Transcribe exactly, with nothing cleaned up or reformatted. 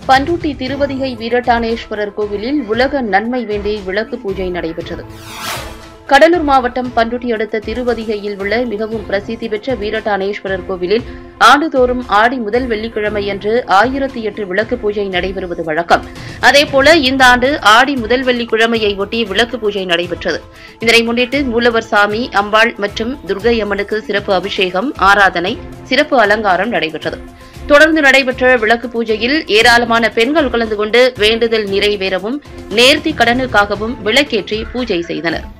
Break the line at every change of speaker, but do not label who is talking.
பண்ருட்டி திருவதிகை வீரட்டானேஸ்வரர் கோவிலில் உலக நன்மை வேண்டி விளக்கு பூஜை நடைபெற்றது. கடலூர் மாவட்டம் பண்ருட்டி அடுத்த திருவதிகையில் உள்ள மிகவும் பிரசித்தி பெற்ற வீரட்டானேஸ்வரர் கோவிலில் ஆண்டுதோறும் ஆடி முதல் வெள்ளிக்கிழமையன்று ஆயிரத்தி எட்டு விளக்கு பூஜை நடைபெறுவது வழக்கம். அதேபோல இந்த ஆண்டு ஆடி முதல் வெள்ளிக்கிழமையை ஒட்டி விளக்கு பூஜை நடைபெற்றது. இதனை முன்னிட்டு மூலவர் சாமி, அம்பாள் மற்றும் துர்க்கை அம்மனுக்கு சிறப்பு அபிஷேகம், ஆராதனை, சிறப்பு அலங்காரம் நடைபெற்றது. தொடர்ந்து நடைபெற்ற விளக்கு பூஜையில் ஏராளமான பெண்கள் கலந்து கொண்டு வேண்டுதல் நிறைவேறவும் நேர்த்தி கடனுக்காகவும் விளக்கேற்றி பூஜை செய்தனர்.